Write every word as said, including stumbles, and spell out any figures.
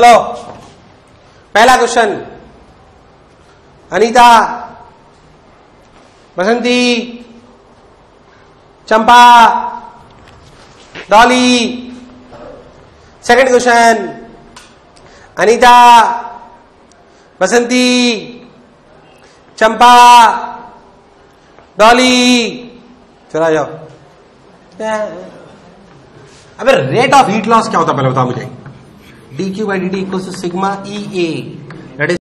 चलो पहला question, Anita, Basanti, Champa, Dolly. Second question, Anita, Basanti, Champa, Dolly. चला जाओ। अबे रेट ऑफ हीट लॉस क्या होता है पहले बताओ मुझे। D Q by D T equal to sigma E A, that is